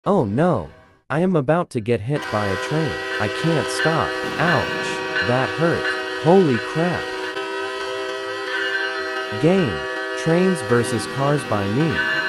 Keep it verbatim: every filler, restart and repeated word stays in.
Oh no! I am about to get hit by a train. I can't stop. Ouch! That hurt. Holy crap! Game. Trains versus cars by me.